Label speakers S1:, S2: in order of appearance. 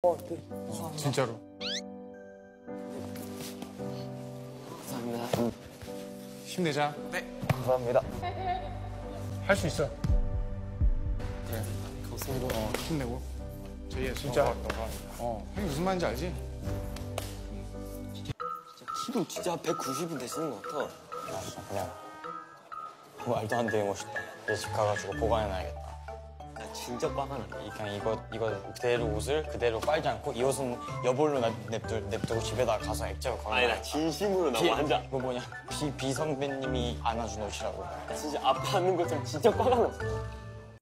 S1: 네. 진짜로.
S2: 감사합니다.
S1: 힘내자.
S2: 네. 감사합니다.
S1: 할 수 있어.
S2: 그래. 감사합니다.
S1: 힘내고. 저희 진짜. 형이 무슨 말인지 알지?
S2: 키도 진짜 190은 되시는 것 같아.
S3: 야, 진짜 그냥 말도 안 되게 멋있다. 이제 집 가가지고 보관해놔야겠다.
S2: 나 진짜 빠가 나.
S3: 그냥 이거 그대로 옷을 그대로 빨지 않고 이 옷은 여벌로 냅두고 집에다 가서 액자로 걸어.
S2: 아니 나 진심으로 나 완전
S3: 이거 뭐냐 비 선배님이 안아준 옷이라고.
S2: 진짜 아파하는 것처럼 진짜 빠가 났어.